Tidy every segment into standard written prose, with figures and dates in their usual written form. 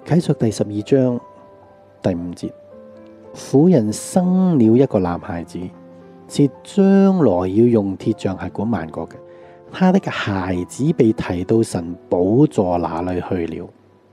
啟示第12章第5節，婦人生了一個男孩子，是將來要用鐵杖轄管萬國嘅。他的孩子被提到神寶座那裏去了。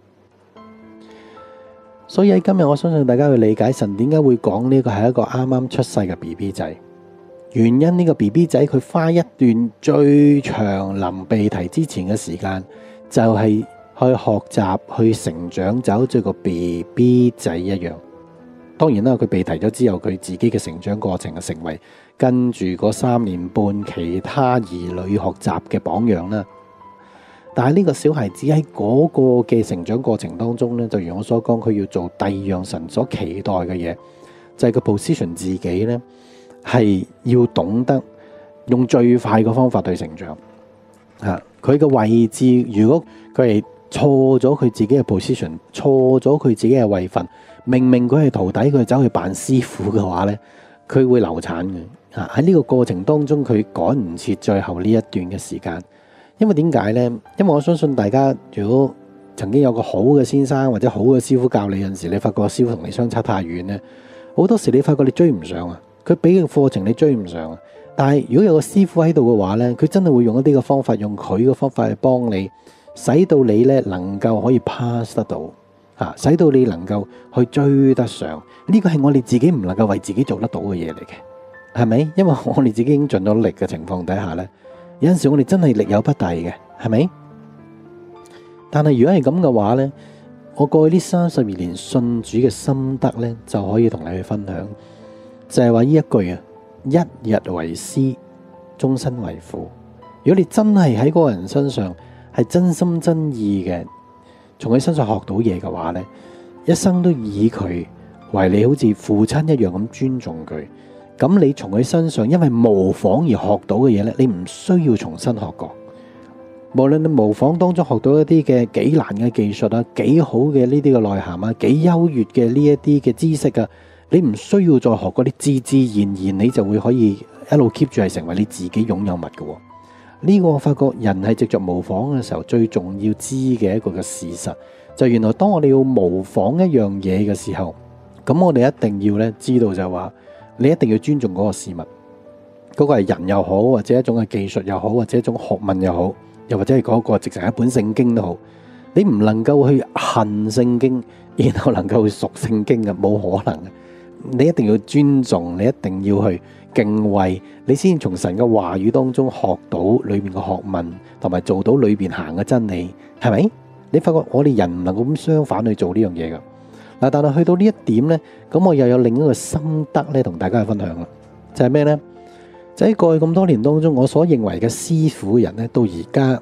所以喺今日，我相信大家去理解神點解會講呢個係一個啱啱出世嘅 BB 仔。原因呢個 BB 仔佢花一段最長臨被提之前嘅時間，就係去學習、去成長，就好似個 BB 仔一樣。當然啦，佢被提咗之後，佢自己嘅成長過程就成為跟住嗰3年半其他兒女學習嘅榜樣啦。但係呢個小孩子喺嗰個嘅成長過程當中呢，就如我所講，佢要做第二樣神所期待嘅嘢，就係個 position 自己呢，係要懂得用最快嘅方法去成長。佢嘅位置，如果佢係錯咗佢自己嘅 position， 錯咗佢自己嘅位份，明明佢係徒弟，佢走去扮師傅嘅話呢，佢會流產嘅。喺呢個過程當中，佢趕唔切最後呢一段嘅時間。因為點解呢？因為我相信大家，如果曾經有個好嘅先生或者好嘅師傅教你，有陣時你發覺師傅同你相差太遠呢，好多時你發覺你追唔上啊。佢俾嘅課程你追唔上啊。但係如果有個師傅喺度嘅話呢，佢真係會用一啲嘅方法，用佢嘅方法去幫你，使到你呢能夠可以 pass 得到，使到你能夠去追得上。呢個係我哋自己唔能夠為自己做得到嘅嘢嚟嘅，係咪？因為我哋自己已經盡咗力嘅情況底下呢，有陣時我哋真係力有不逮嘅，係咪？但係如果係咁嘅話呢，我過去呢32年信主嘅心得呢，就可以同你去分享，就係話呢一句啊，一日為師，終身為父。如果你真係喺嗰個人身上係真心真意嘅，從佢身上學到嘢嘅話呢，一生都以佢為你好似父親一樣咁尊重佢。咁你從佢身上因為模仿而學到嘅嘢呢，你唔需要重新學過。無論你模仿當中學到一啲嘅幾難嘅技術啊，幾好嘅呢啲嘅內涵啊，幾優越嘅呢一啲嘅知識啊，你唔需要再學嗰啲，自自然然你就會可以一路 keep 住係成為你自己擁有物嘅。呢個我發覺人係藉着模仿嘅時候最重要知嘅一個嘅事實，就原來當我哋要模仿一樣嘢嘅時候，咁我哋一定要咧知道就係話，你一定要尊重嗰個事物，嗰個係人又好，或者一種嘅技術又好，或者一種學問又好，又或者係嗰個直情係一本聖經都好，你唔能夠去恨聖經，然後能夠去熟聖經嘅，冇可能嘅。你一定要尊重，你一定要去敬畏，你先從神嘅話語當中學到裏面嘅學問，同埋做到裏邊行嘅真理，係咪？你發覺我哋人唔能夠咁相反去做呢樣嘢噶。嗱，但係去到呢一點呢，咁我又有另一個心得咧，同大家去分享啦。就係咩呢？就喺過去咁多年當中，我所認為嘅師傅人呢，到而家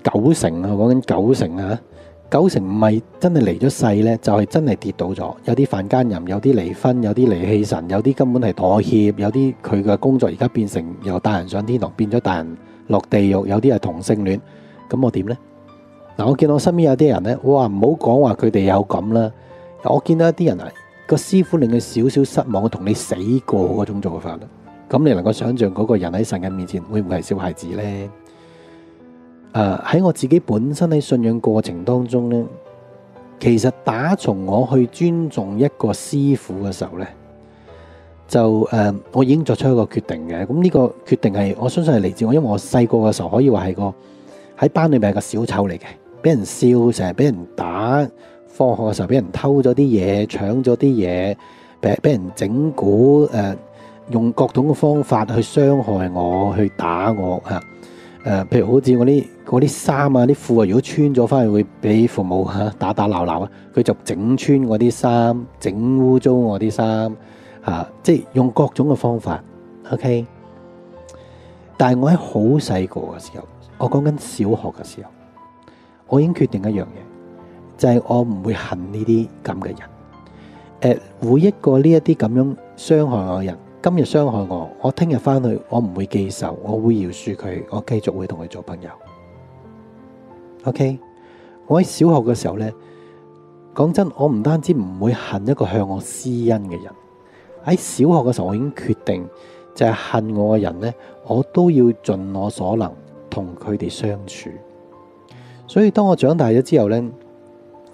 90%啊，講緊90%啊，90%唔係真係離咗世呢，就係真係跌倒咗。有啲犯奸淫，有啲離婚，有啲離棄神，有啲根本係妥協，有啲佢嘅工作而家變成由帶人上天堂變咗帶人落地獄，有啲係同性戀。咁我點呢？嗱，我見我身邊有啲人呢，哇，唔好講話佢哋有咁啦。我見到一啲人啊，個師傅令佢少少失望，同你死過嗰種做法啦。咁你能夠想象嗰個人喺神嘅面前會唔會係小孩子呢？喺我自己本身喺信仰過程當中呢，其實打從我去尊重一個師傅嘅時候呢，就我已經作出一個決定嘅。咁呢個決定係我相信係嚟自我，因為我細個嘅時候可以話係個喺班裏面係個小丑嚟嘅，俾人笑，成日俾人打。放學嘅時候俾人偷咗啲嘢，搶咗啲嘢，俾人整蠱，用各種嘅方法去傷害我，去打我譬如好似我啲衫啊、啲褲啊，如果穿咗翻去會俾父母打鬧啊，佢就整穿我啲衫，整污糟我啲衫即係用各種嘅方法。OK， 但係我喺好細個嘅時候，我講緊小學嘅時候，我已經決定一樣嘢。就係我唔會恨呢啲咁嘅人，每一個呢一啲咁樣傷害我嘅人，今日傷害我，我聽日翻去我唔會記仇，我會饒恕佢，我繼續會同佢做朋友。OK， 我喺小學嘅時候呢，講真，我唔單止唔會恨一個向我施恩嘅人，喺小學嘅時候我已經決定，就係恨我嘅人呢，我都要盡我所能同佢哋相處。所以當我長大咗之後呢，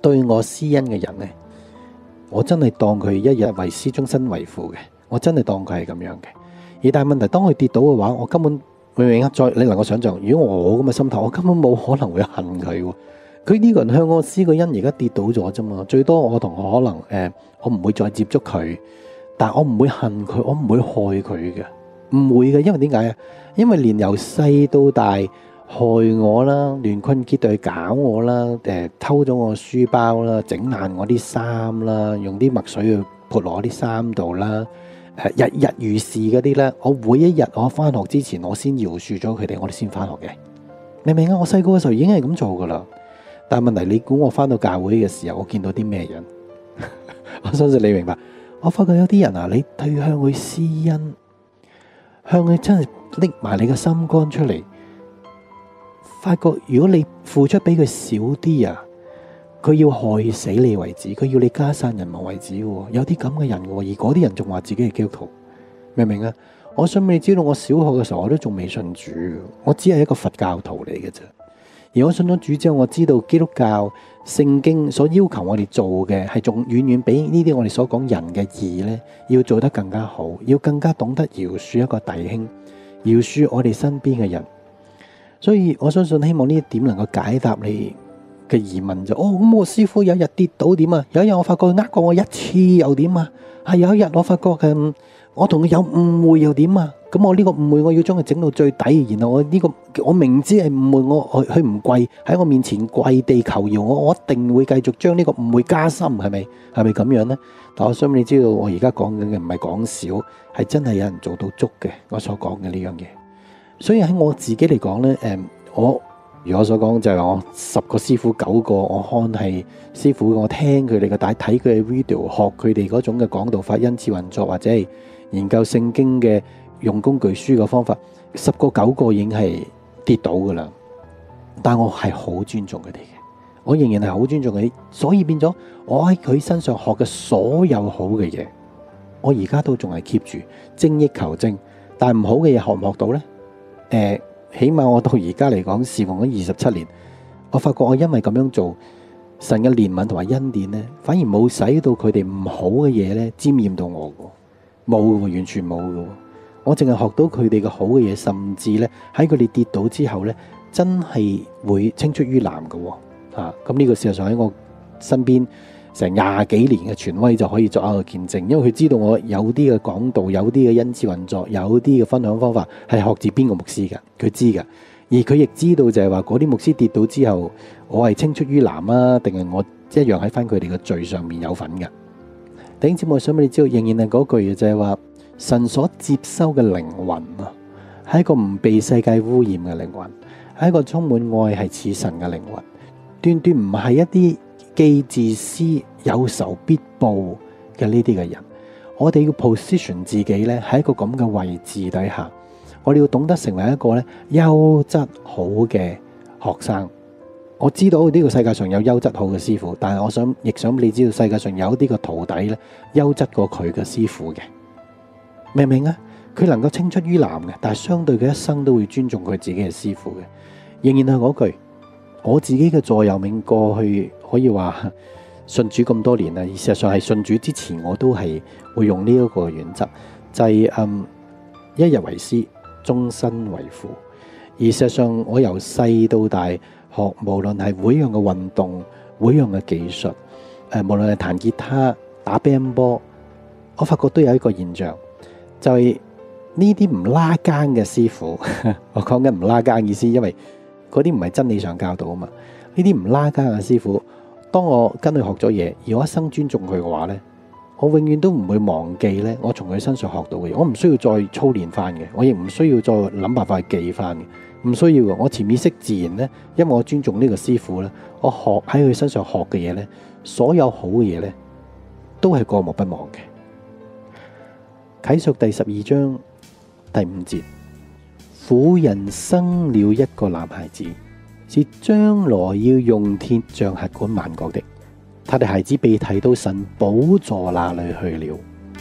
對我施恩嘅人呢，我真係當佢一日為師，終身為父嘅，我真係當佢係咁樣嘅。而但係問題，當佢跌倒嘅話，我根本明唔明啊？你能夠想象，如果我咁嘅心態，我根本冇可能會恨佢喎。佢呢個人向我施個恩，而家跌倒咗啫嘛。最多我同我可能我唔會再接觸佢，但我唔會恨佢，我唔會害佢嘅，唔會嘅。因為點解啊？因為連由細到大害我啦，亂坤結隊搞我啦，偷咗我書包啦，整爛我啲衫啦，用啲墨水去潑落我啲衫度啦。日日如是嗰啲咧，我每一日我翻學之前，我先饒恕咗佢哋，我哋先翻學嘅。明唔明啊？我細個嘅時候已經係咁做噶啦。但係問題，你估我翻到教會嘅時候，我見到啲咩人？我相信你明白。我發覺有啲人啊，你對向佢施恩，向佢真係拎埋你嘅心肝出嚟，發覺如果你付出比佢少啲啊，佢要害死你為止，佢要你家散人亡為止嘅。有啲咁嘅人嘅，而嗰啲人仲話自己係基督徒，明唔明啊？我想你知道，我小學嘅時候我都仲未信主，我只係一個佛教徒嚟嘅啫。而我信咗主之後，我知道基督教聖經所要求我哋做嘅係仲遠遠比呢啲我哋所講人嘅義呢，要做得更加好，要更加懂得饒恕一個弟兄，饒恕我哋身邊嘅人。所以我相信，希望呢一點能夠解答你嘅疑問就咁我師父有一日跌倒點啊？有一日我發覺佢呃過我一次又點啊？係有一日我發覺我同佢有誤會又點啊？咁我呢個誤會我要將佢整到最底，然後我明知係誤會，佢唔跪喺我面前跪地求饒，我一定會繼續將呢個誤會加深，係咪咁樣呢？但我想你知道，我而家講緊嘅唔係講笑，係真係有人做到足嘅，我所講嘅呢樣嘢。所以喺我自己嚟講呢，如我所講就係我10個師傅9個我看係師傅，我聽佢哋嘅帶，睇佢嘅 video， 學佢哋嗰種嘅講道法、恩賜運作，或者係研究聖經嘅用工具書嘅方法，10個9個已經係跌倒噶啦。但我係好尊重佢哋嘅，我仍然係好尊重佢哋，所以變咗我喺佢身上學嘅所有好嘅嘢，我而家都仲係 keep 住精益求精。但係唔好嘅嘢學唔學到呢？起碼我到而家嚟講，侍奉咗27年，我發覺我因為咁樣做，神嘅憐憫同埋恩典呢，反而冇使到佢哋唔好嘅嘢呢沾染到我嘅，冇嘅，完全冇嘅。我淨係學到佢哋嘅好嘅嘢，甚至呢喺佢哋跌倒之後呢，真係會青出於藍嘅。咁呢個事實上喺我身邊成20幾年嘅權威就可以作一個見證，因為佢知道我有啲嘅講道，有啲嘅恩賜運作，有啲嘅分享方法係學自邊個牧師嘅，佢知嘅。而佢亦知道就係話嗰啲牧師跌倒之後，我係青出於藍啊，定係我一樣喺翻佢哋嘅罪上面有份嘅。弟兄姊妹，想俾你知道，仍然係嗰句嘢，就係話神所接收嘅靈魂啊，係一個唔被世界污染嘅靈魂，係一個充滿愛係似神嘅靈魂，斷斷唔係一啲既自私有仇必報嘅呢啲嘅人。我哋要 position 自己咧喺一個咁嘅位置底下，我哋要懂得成為一個咧優質好嘅學生。我知道呢個世界上有優質好嘅師傅，但係我亦想你知道世界上有啲個徒弟咧優質過佢嘅師傅嘅，明唔明啊？佢能夠青出於藍嘅，但係相對佢一生都會尊重佢自己嘅師傅嘅。仍然係嗰句，我自己嘅座右銘，過去可以話信主咁多年啦，事實上係信主之前我都係會用呢一個原則，就係一日為師，終身為父。而事實上我由細到大學，無論係每樣嘅運動，每樣嘅技術，無論係彈吉他、打乒乓波，我發覺都有一個現象，就係呢啲唔拉更嘅師傅，我講緊唔拉更意思，因為嗰啲唔係真理上教導啊嘛。呢啲唔拉更嘅師傅，當我跟佢學咗嘢，而我一生尊重佢嘅話呢，我永遠都唔會忘記呢我從佢身上學到嘅嘢。我唔需要再操練翻嘅，我亦唔需要再諗辦法去記翻嘅，唔需要嘅。我潛意識自然呢，因為我尊重呢個師傅呢，我學喺佢身上學嘅嘢呢，所有好嘅嘢呢，都係過目不忘嘅。啟示第12章第5節，婦人生了一個男孩子，是將來要用鐵杖轄管萬國的。他的孩子被提到神寶座那裏去了。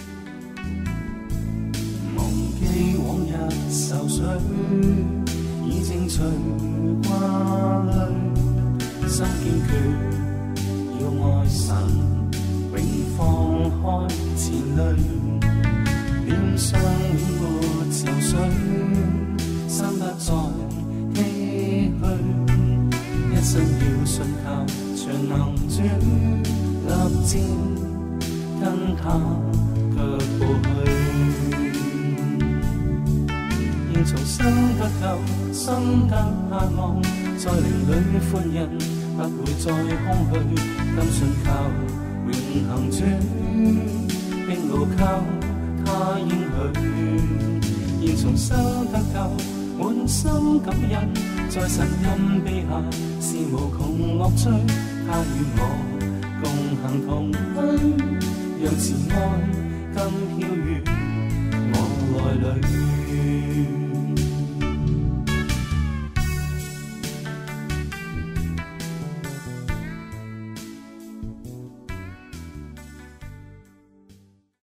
忘記往日愁緒，已正隨掛慮，心堅決要愛神，永放開前淚，臉上面沒愁緒，心不再唏噓，一生要信靠，全能主立志跟他腳步去。現重生得救，心得盼望，在靈裏歡欣，不會再空虛，甘信靠永恆主，並路靠他應許。現重生得救，滿心感恩，在神蔭庇下是無窮樂趣，他與我共行同去，讓慈愛更飄